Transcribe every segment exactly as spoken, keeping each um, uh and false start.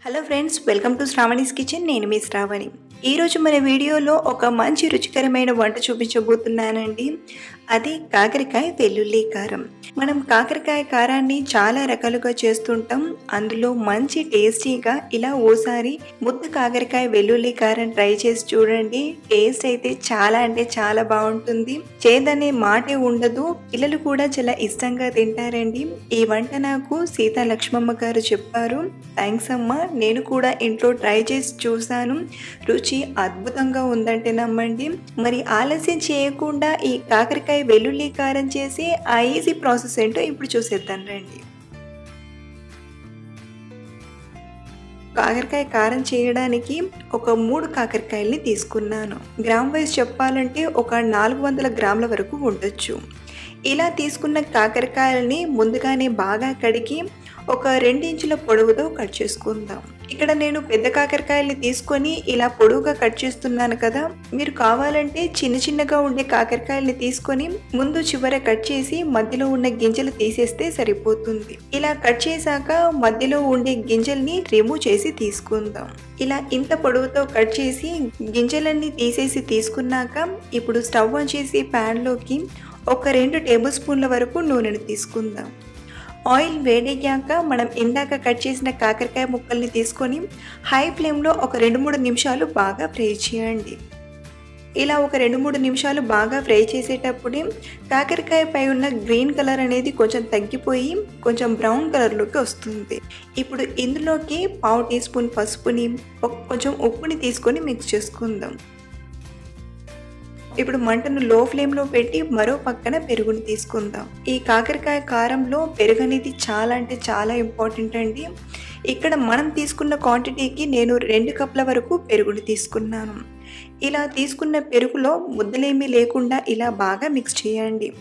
Hello friends, welcome to Sravani's kitchen. నేను మీ శ్రావణి. ఈరోజు మన వీడియోలో ఒక మంచి రుచికరమైన వంట చూపించబోతున్నానండి. అది కాకరకాయ వెల్లుల్లి కారం. మనం కాకరకాయ కారాన్ని చాలా రకాలుగా చేస్తుంటాం. అందులో మంచి టేస్టీగా ఇలా ఓసారి ముద్ద కాకరకాయ వెల్లుల్లి కారం ట్రై చేసి చూడండి. టేస్ట్ అయితే చాలా అంటే చాలా బాగుంటుంది. చేదనే మాటే ఉండదు. పిల్లలు కూడా చాలా ఇష్టంగా తింటారండి. ఈ వంట నాకు సీతా లక్ష్మమ్మ గారు చెప్పారు. థ్యాంక్స్ అమ్మ. నేను కూడా ఇంట్లో ట్రై చేసి చూసాను. రుచి అద్భుతంగా ఉందంటే నమ్మండి. మరి ఆలస్యం చేయకుండా ఈ కాకరకాయ వెల్లుల్లి కారం చేసి ఆ ఈజీ ప్రాసెస్ ఏంటో ఇప్పుడు చూసేద్దాం రండి. కాకరకాయ కారం చేయడానికి ఒక మూడు కాకరకాయల్ని తీసుకున్నాను. గ్రామ్ వైజ్ చెప్పాలంటే ఒక నాలుగు వందల గ్రాముల వరకు ఉండొచ్చు. ఇలా తీసుకున్న కాకరకాయలని ముందుగానే బాగా కడిగి ఒక రెండు ఇంచుల పొడవుతో కట్ చేసుకుందాం. ఇక్కడ నేను పెద్ద కాకరకాయల్ని తీసుకొని ఇలా పొడవుగా కట్ చేస్తున్నాను కదా. మీరు కావాలంటే చిన్న చిన్నగా ఉండే కాకరకాయల్ని తీసుకొని ముందు చివర కట్ చేసి మధ్యలో ఉన్న గింజలు తీసేస్తే సరిపోతుంది. ఇలా కట్ చేశాక మధ్యలో ఉండే గింజల్ని రిమూవ్ చేసి తీసుకుందాం. ఇలా ఇంత పొడవుతో కట్ చేసి గింజలన్నీ తీసేసి తీసుకున్నాక ఇప్పుడు స్టవ్ ఆన్ చేసి ప్యాన్లోకి ఒక రెండు టేబుల్ స్పూన్ల వరకు నూనెను తీసుకుందాం. ఆయిల్ వేడెయ్యాక మనం ఇందాక కట్ చేసిన కాకరకాయ ముక్కల్ని తీసుకొని హై ఫ్లేమ్లో ఒక రెండు మూడు నిమిషాలు బాగా ఫ్రై చేయండి. ఇలా ఒక రెండు మూడు నిమిషాలు బాగా ఫ్రై చేసేటప్పుడే కాకరకాయ పై ఉన్న గ్రీన్ కలర్ అనేది కొంచెం తగ్గిపోయి కొంచెం బ్రౌన్ కలర్లోకి వస్తుంది. ఇప్పుడు ఇందులోకి పావు టీ స్పూన్ పసుపుని కొంచెం ఉప్పుని తీసుకొని మిక్స్ చేసుకుందాం. ఇప్పుడు మంటను లో ఫ్లేమ్లో పెట్టి మరో పక్కన పెరుగుని తీసుకుందాం. ఈ కాకరకాయ కారంలో పెరుగు అనేది చాలా అంటే చాలా ఇంపార్టెంట్ అండి. ఇక్కడ మనం తీసుకున్న క్వాంటిటీకి నేను రెండు కప్పుల వరకు పెరుగుని తీసుకున్నాను. ఇలా తీసుకున్న పెరుగులో ముద్దలేమీ లేకుండా ఇలా బాగా మిక్స్ చేయండి.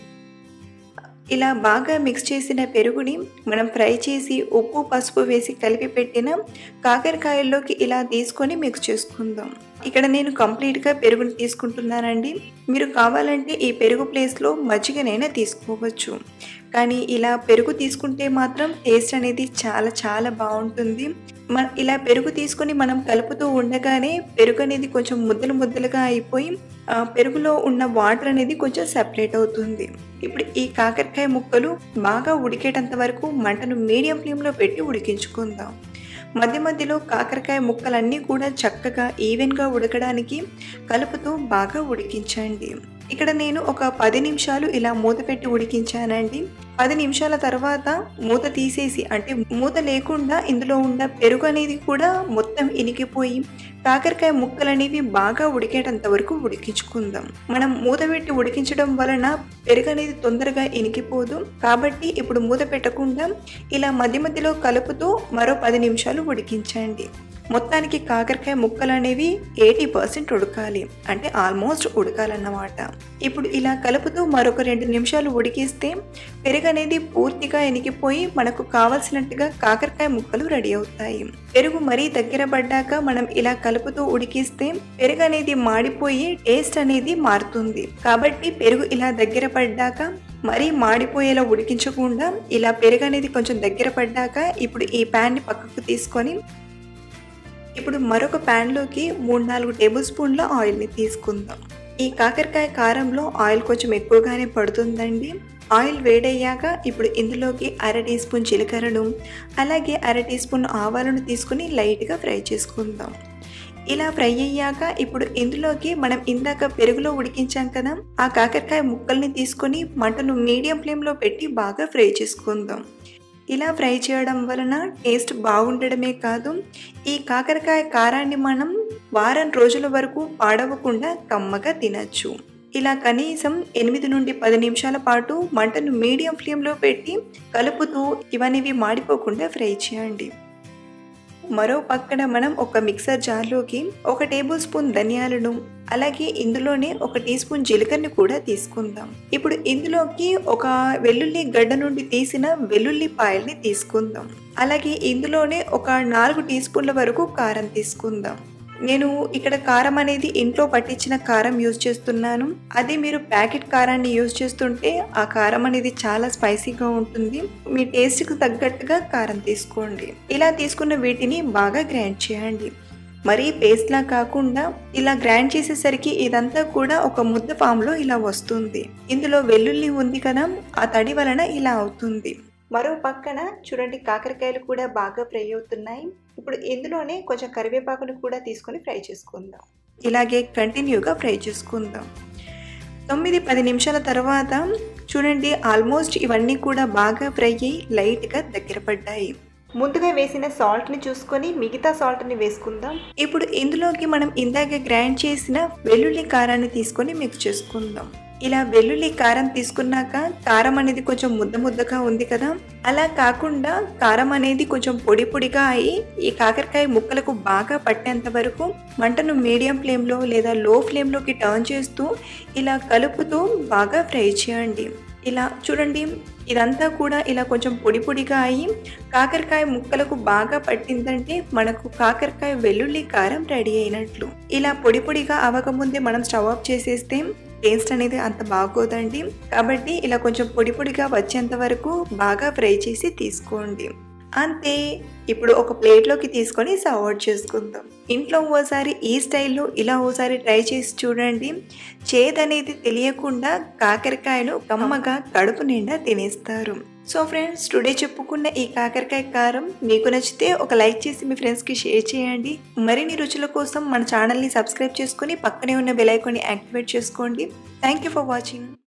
ఇలా బాగా మిక్స్ చేసిన పెరుగుని మనం ఫ్రై చేసి ఉప్పు పసుపు వేసి కలిపి పెట్టిన కాకరకాయల్లోకి ఇలా తీసుకొని మిక్స్ చేసుకుందాం. ఇక్కడ నేను కంప్లీట్గా పెరుగుని తీసుకుంటున్నానండి. మీరు కావాలంటే ఈ పెరుగు ప్లేస్లో మజ్జిగనైనా తీసుకోవచ్చు. కానీ ఇలా పెరుగు తీసుకుంటే మాత్రం టేస్ట్ అనేది చాలా చాలా బాగుంటుంది. మన ఇలా పెరుగు తీసుకొని మనం కలుపుతూ ఉండగానే పెరుగు అనేది కొంచెం ముద్దలు ముద్దలుగా అయిపోయి పెరుగులో ఉన్న వాటర్ అనేది కొంచెం సెపరేట్ అవుతుంది. ఇప్పుడు ఈ కాకరకాయ ముక్కలు బాగా ఉడికేటంత వరకు మంటను మీడియం ఫ్లేమ్లో పెట్టి ఉడికించుకుందాం. మధ్య మధ్యలో కాకరకాయ ముక్కలన్నీ కూడా చక్కగా ఈవెన్గా ఉడకడానికి కలుపుతూ బాగా ఉడికించండి. ఇక్కడ నేను ఒక పది నిమిషాలు ఇలా మూత పెట్టి ఉడికించానండి. పది నిమిషాల తర్వాత మూత తీసేసి, అంటే మూత లేకుండా ఇందులో ఉన్న పెరుగు అనేది కూడా మొత్తం ఇనికిపోయి కాకరకాయ ముక్కలు అనేవి బాగా ఉడికేటంత వరకు ఉడికించుకుందాం. మనం మూత పెట్టి ఉడికించడం వలన పెరుగు అనేది తొందరగా ఇనికిపోదు. కాబట్టి ఇప్పుడు మూత పెట్టకుండా ఇలా మధ్య మధ్యలో కలుపుతూ మరో పది నిమిషాలు ఉడికించండి. మొత్తానికి కాకరకాయ ముక్కలు అనేవి ఎయిటీ పర్సెంట్ ఉడకాలి, అంటే ఆల్మోస్ట్ ఉడకాలన్నమాట. ఇప్పుడు ఇలా కలుపుతూ మరొక రెండు నిమిషాలు ఉడికిస్తే పెరుగు అనేది పూర్తిగా ఎనికిపోయి మనకు కావలసినట్టుగా కాకరకాయ ముక్కలు రెడీ అవుతాయి. పెరుగు మరీ దగ్గర పడ్డాక మనం ఇలా కలుపుతూ ఉడికిస్తే పెరుగు అనేది మాడిపోయి టేస్ట్ అనేది మారుతుంది. కాబట్టి పెరుగు ఇలా దగ్గర పడ్డాక మరీ మాడిపోయేలా ఉడికించకుండా ఇలా పెరుగు అనేది కొంచెం దగ్గర పడ్డాక ఇప్పుడు ఈ ప్యాన్ని పక్కకు తీసుకొని ఇప్పుడు మరొక ప్యాన్లోకి మూడు నాలుగు టేబుల్ స్పూన్ల ఆయిల్ని తీసుకుందాం. ఈ కాకరకాయ కారంలో ఆయిల్ కొంచెం ఎక్కువగానే పడుతుందండి. ఆయిల్ వేడయ్యాక ఇప్పుడు ఇందులోకి అర టీ స్పూన్ జీలకర్రను అలాగే అర టీ స్పూన్ ఆవాలను తీసుకుని లైట్గా ఫ్రై చేసుకుందాం. ఇలా ఫ్రై అయ్యాక ఇప్పుడు ఇందులోకి మనం ఇందాక పెరుగులో ఉడికించాం కదా, ఆ కాకరకాయ ముక్కల్ని తీసుకొని మంటను మీడియం ఫ్లేమ్లో పెట్టి బాగా ఫ్రై చేసుకుందాం. ఇలా ఫ్రై చేయడం వలన టేస్ట్ బాగుండడమే కాదు, ఈ కాకరకాయ కారాన్ని మనం వారం రోజుల వరకు పాడవకుండా కమ్మగా తినచ్చు. ఇలా కనీసం ఎనిమిది నుండి పది నిమిషాల పాటు మంటను మీడియం ఫ్లేమ్లో పెట్టి కలుపుతూ ఇవన్నీ మాడిపోకుండా ఫ్రై చేయండి. మరో పక్కన మనం ఒక మిక్సర్ జార్లోకి ఒక టేబుల్ స్పూన్ ధనియాలను అలాగే ఇందులోనే ఒక టీ స్పూన్ జీలకర్రని కూడా తీసుకుందాం. ఇప్పుడు ఇందులోకి ఒక వెల్లుల్లి గడ్డ నుండి తీసిన వెల్లుల్లిపాయల్ని తీసుకుందాం. అలాగే ఇందులోనే ఒక నాలుగు టీ స్పూన్ల వరకు కారం తీసుకుందాం. నేను ఇక్కడ కారం అనేది ఇంట్లో పట్టించిన కారం యూజ్ చేస్తున్నాను. అదే మీరు ప్యాకెట్ కారాన్ని యూజ్ చేస్తుంటే ఆ కారం అనేది చాలా స్పైసీగా ఉంటుంది. మీ టేస్ట్కి తగ్గట్టుగా కారం తీసుకోండి. ఇలా తీసుకున్న వీటిని బాగా గ్రైండ్ చేయండి. మరీ పేస్ట్లా కాకుండా ఇలా గ్రైండ్ చేసేసరికి ఇదంతా కూడా ఒక ముద్ద ఫామ్లో ఇలా వస్తుంది. ఇందులో వెల్లుల్లి ఉంది కదా, ఆ తడి వలన ఇలా అవుతుంది. మరో పక్కన చూడండి కాకరకాయలు కూడా బాగా ఫ్రై అవుతున్నాయి. ఇప్పుడు ఇందులోనే కొంచెం కరివేపాకును కూడా తీసుకొని ఫ్రై చేసుకుందాం. ఇలాగే కంటిన్యూగా ఫ్రై చేసుకుందాం. తొమ్మిది పది నిమిషాల తర్వాత చూడండి ఆల్మోస్ట్ ఇవన్నీ కూడా బాగా ఫ్రై అయ్యి లైట్గా దగ్గర పడ్డాయి. ముందుగా వేసిన సాల్ట్ని చూసుకొని మిగతా సాల్ట్ని వేసుకుందాం. ఇప్పుడు ఇందులోకి మనం ఇందాక గ్రైండ్ చేసిన వెల్లుల్లి కారాన్ని తీసుకొని మిక్స్ చేసుకుందాం. ఇలా వెల్లుల్లి కారం తీసుకున్నాక కారం అనేది కొంచెం ముద్ద ముద్దగా ఉంది కదా, అలా కాకుండా కారం అనేది కొంచెం పొడి పొడిగా అయ్యి ఈ కాకరకాయ ముక్కలకు బాగా పట్టేంత వరకు మంటను మీడియం ఫ్లేమ్లో లేదా లో ఫ్లేమ్లోకి టర్న్ చేస్తూ ఇలా కలుపుతూ బాగా ఫ్రై చేయండి. ఇలా చూడండి ఇదంతా కూడా ఇలా కొంచెం పొడి పొడిగా అయ్యి కాకరకాయ ముక్కలకు బాగా పట్టిందంటే మనకు కాకరకాయ వెల్లుల్లి కారం రెడీ అయినట్లు. ఇలా పొడి పొడిగా అవ్వకముందే మనం స్టవ్ ఆఫ్ చేసేస్తే టేస్ట్ అనేది అంత బాగోదండి. కాబట్టి ఇలా కొంచెం పొడి పొడిగా వచ్చేంత వరకు బాగా ఫ్రై చేసి తీసుకోండి. అంతే. ఇప్పుడు ఒక ప్లేట్లోకి తీసుకొని సర్వ్ అవుట్ చేసుకుందాం. ఇంట్లో ఓసారి ఈ స్టైల్లో ఇలా ఓసారి ట్రై చేసి చూడండి. చేదనేది తెలియకుండా కాకరకాయలు కమ్మగా కడుపు నిండా తినేస్తారు. సో ఫ్రెండ్స్, టుడే చెప్పుకున్న ఈ కాకరకాయ కారం మీకు నచ్చితే ఒక లైక్ చేసి మీ ఫ్రెండ్స్కి షేర్ చేయండి. మరిన్ని రుచుల కోసం మన ఛానల్ని సబ్స్క్రైబ్ చేసుకొని పక్కనే ఉన్న బెల్ ఐకాన్ని యాక్టివేట్ చేసుకోండి. Thank you for watching.